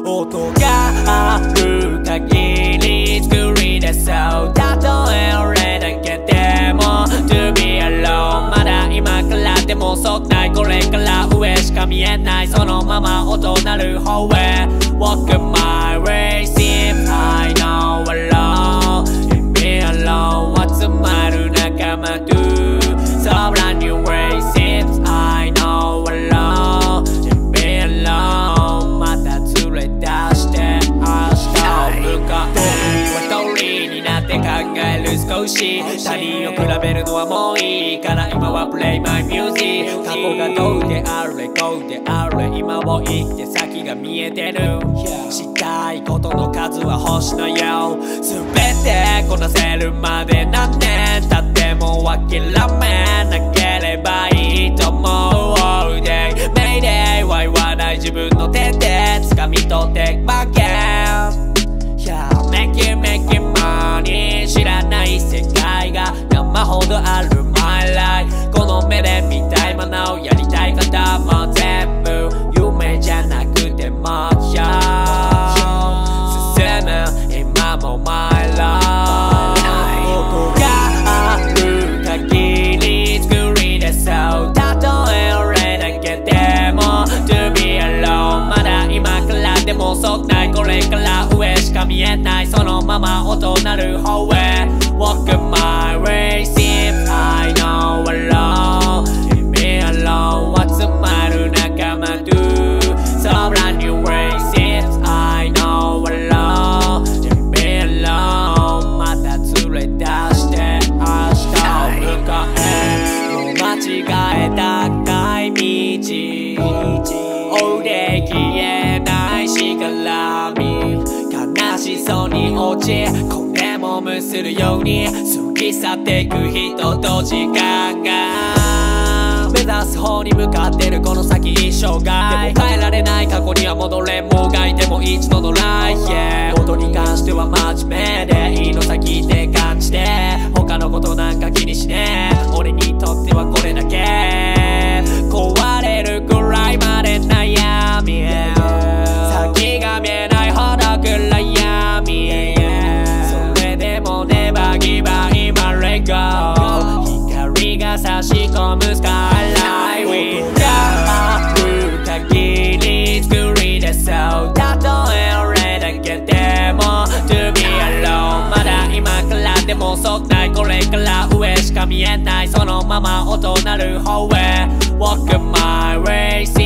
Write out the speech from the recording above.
音がある限り作り出そうたとえ俺だけでも To be alone まだ今からでも遅くないこれから上しか見えないそのまま音鳴る方へ Walk my way seems I know alone And be alone 集まる仲間 to So brand new way seems I know alone And be alone また連れ出して明日を向かうは通りになって考える少し他人を比べるのはもういいから今は Play my music 過去がどうであれこうであれ今を生きて先が見えてるしたいことの数は星のよう全てこなせるまで何年経っても諦めなければいいと思う All day Mayday は言わない自分の手で掴み取って Back in Yeah Make it money 知らない世界が山ほどある My life この目で見たいものやりたいことも全部夢じゃなくて目標進む今も My life 音がある限り作り出そうたとえ俺だけでも To be alone まだ今からでも遅くないこれから上しか見えないそのまま音鳴る方へ Walk my way seems I know alone And be alone 集まる仲間 to So brand new way seems I know alone And be alone また連れ出して明日を向かえもう間違えた帰り道追うで消えないしがらみ悲しそうに落ち骨もむするように過ぎ去っていく人と時間が目指す方に向かってるこの先一生涯でも変えられない過去には戻れもがいても一度のライフ、yeah、音に関しては真面目でいいの先って感じで他のことなんか気にしねえ俺にとってはこれだけ壊れるくらいまで悩み先が見えないほど暗闇それでもネバギバ今レゴ光が差し込むスカイライト音がある限り作り出そうたとえ俺だけでも To be alone まだ今からでも遅くないこれから上しか見えないそのまま音鳴る方へ Walk my way